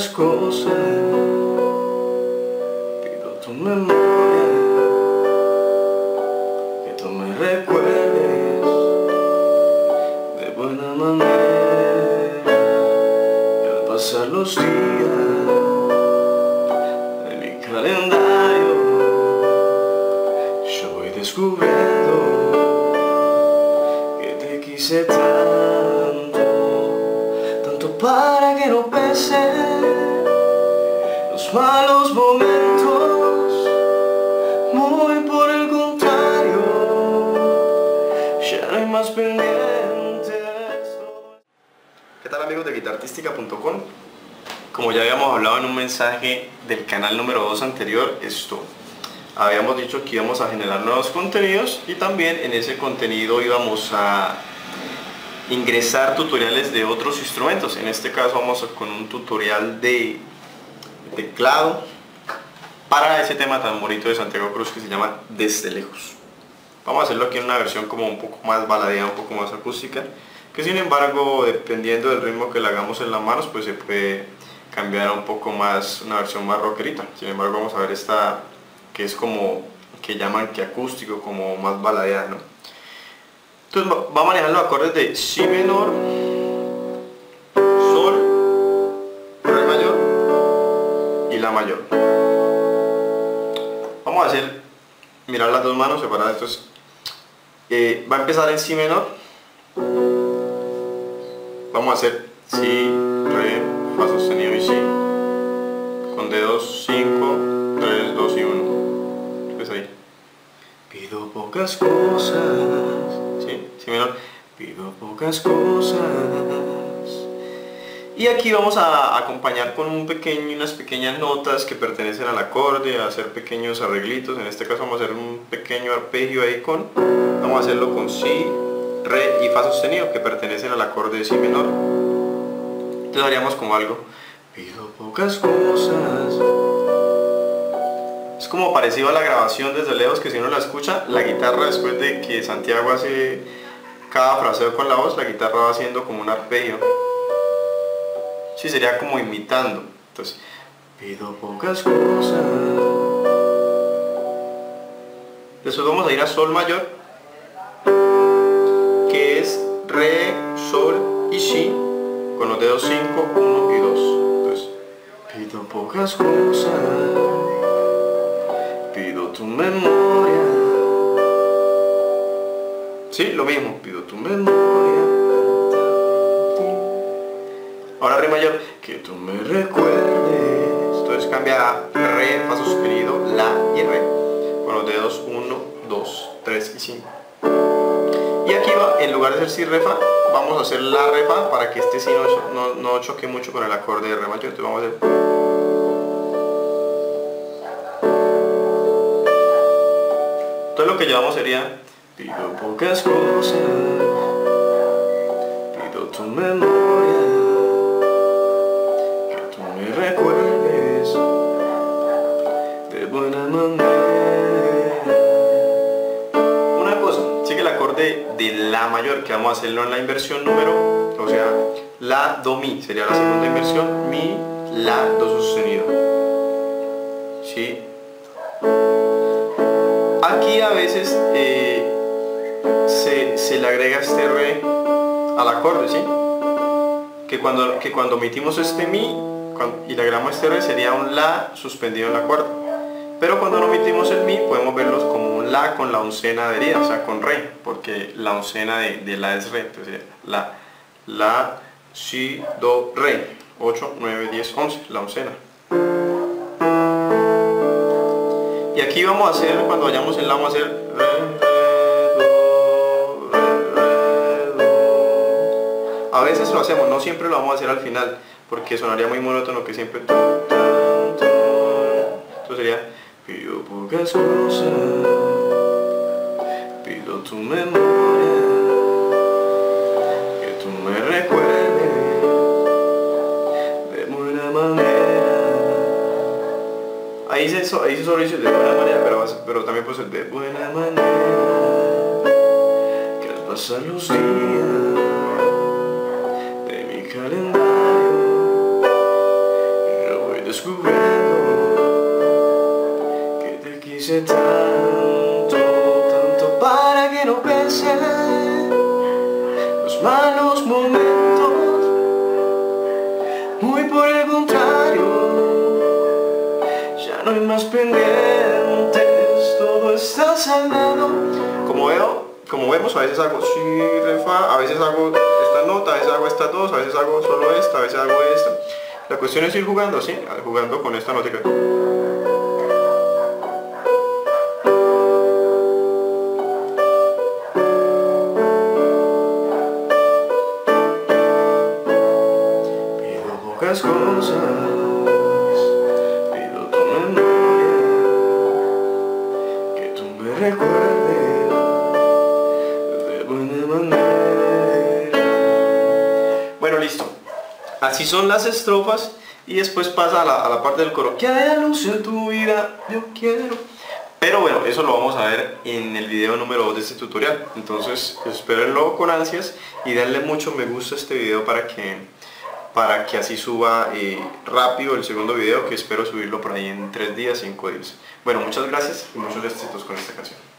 pocas cosas, pido tu memoria, que tú me recuerdes de buena manera. Y al pasar los días de mi calendario, yo voy descubriendo que te quise tanto para que no pesen los malos momentos. Muy por el contrario, ya no hay más pendientes. ¿Qué tal, amigos de guitarartistica.com? Como ya habíamos hablado en un mensaje del canal número 2 anterior, habíamos dicho que íbamos a generar nuevos contenidos y también en ese contenido íbamos a ingresar tutoriales de otros instrumentos. En este caso vamos con un tutorial de teclado para ese tema tan bonito de Santiago Cruz que se llama Desde Lejos. Vamos a hacerlo aquí en una versión como un poco más baladeada, un poco más acústica, que sin embargo, dependiendo del ritmo que le hagamos en las manos, pues se puede cambiar a un poco más, una versión más rockerita. Sin embargo, vamos a ver esta que es como, que llaman que acústico, como más baladeada, ¿no? Entonces va a manejar los acordes de Si menor, Sol, Re mayor y La mayor. Vamos a hacer, mirar las dos manos separadas. Entonces va a empezar en Si menor. Vamos a hacer Si, Re, Fa sostenido y Si, con dedos 5, 3, 2 y 1. Pues ahí. Pido pocas cosas, ¿sí? Si menor. Pido pocas cosas. Y aquí vamos a acompañar con unas pequeñas notas que pertenecen al acorde, a hacer pequeños arreglitos. En este caso vamos a hacer un pequeño arpegio ahí vamos a hacerlo con Si, Re y Fa sostenido, que pertenecen al acorde de Si menor. Entonces haríamos como algo. Pido pocas cosas. Es como parecido a la grabación Desde Lejos, que si uno la escucha, la guitarra, después de que Santiago hace cada fraseo con la voz, la guitarra va haciendo como un arpegio. Sí, sería como imitando. Entonces, pido pocas cosas. Después vamos a ir a Sol mayor, que es Re, Sol y Si, con los dedos 5, 1 y 2. Entonces, pido pocas cosas, pido tu memoria. Sí, lo mismo, pido tu memoria. Ahora Re mayor, que tú me recuerdes. Entonces cambia a Re, Fa sostenido, La y Re, con los dedos 1, 2, 3 y 5. Y aquí va, en lugar de hacer Si, Re, Fa, vamos a hacer La, Re, Fa, para que este Si no choque mucho con el acorde de Re mayor. Entonces vamos a hacer. Entonces lo que llevamos sería: pido pocas cosas, pido tu memoria, que tú me recuerdes de buena manera. Una cosa, sigue el acorde de La mayor, que vamos a hacerlo en la inversión número, o sea, La, Do, Mi, sería la segunda inversión, Mi, La, Do sostenido. ¿Sí? Aquí a veces se le agrega este Re al acorde, ¿sí? Que cuando omitimos este Mi y le agregamos este Re, sería un La suspendido en la cuarta. Pero cuando no omitimos el Mi, podemos verlos como un La con la oncena adherida, o sea, con Re, porque la oncena de La es Re. Entonces sería La, Si, Do, Re, 8, 9, 10, 11, la oncena. Y aquí vamos a hacer, cuando vayamos en La, vamos a hacer Re, Do, Re, Do. A veces lo hacemos, no siempre lo vamos a hacer al final, porque sonaría muy monótono que siempre. Entonces sería: pido pocas cosas, pido tu memoria, que tú me recuerdes de buena manera. Ahí se solo dice de buena manera, pero también puede ser de buena manera, que al pasar los días de mi calendario, descubriendo que te quise tanto, tanto para que no pese los malos momentos. Muy por el contrario, ya no hay más pendientes, todo está saldado. Como vemos, a veces hago si, re, fa, a veces hago esta nota, a veces hago estas dos, a veces hago solo esta, a veces hago esta. La cuestión es ir jugando así, jugando con esta nota. Pido pocas cosas, pido tu memoria, que tú me recuerdes de buena manera. Bueno, listo. Así son las estrofas y después pasa a la parte del coro. Que haya luz en tu vida, yo quiero. Pero bueno, eso lo vamos a ver en el video número 2 de este tutorial. Entonces, espérenlo con ansias y denle mucho me gusta a este video para que así suba rápido el segundo video, que espero subirlo por ahí en 3 días, 5 días. Bueno, muchas gracias y muchos éxitos con esta canción.